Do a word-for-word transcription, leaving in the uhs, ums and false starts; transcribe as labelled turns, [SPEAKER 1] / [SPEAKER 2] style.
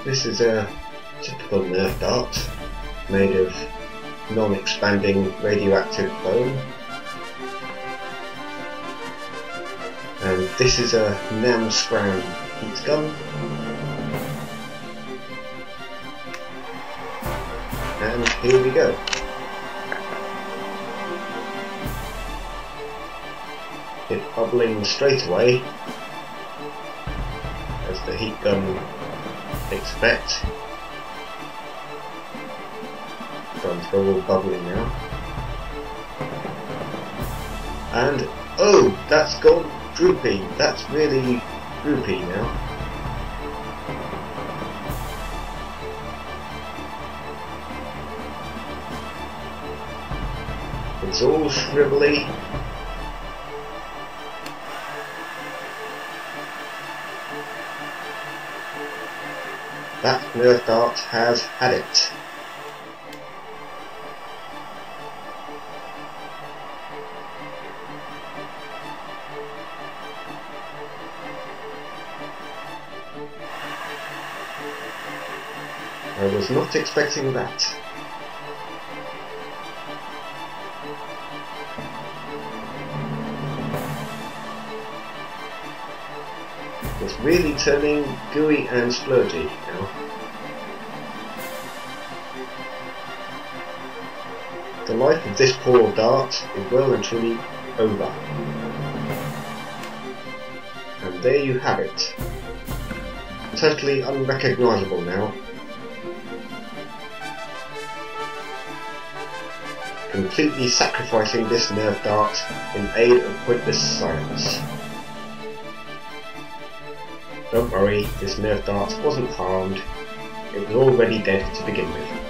[SPEAKER 1] This is a typical Nerf dart made of non-expanding radioactive foam, and this is a Nam Scram heat gun, and here we go. It bubbling straight away, as the heat gun expect. Starting to go all bubbly now. And oh, that's gone droopy. That's really droopy now. It's all shrivelly. That Nerf dart has had it. I was not expecting that. It's really turning gooey and splurgy now. The life of this poor dart is well and truly over. And there you have it. Totally unrecognisable now. Completely sacrificing this Nerf dart in aid of pointless science. Don't worry, this Nerf dart wasn't harmed. It was already dead to begin with.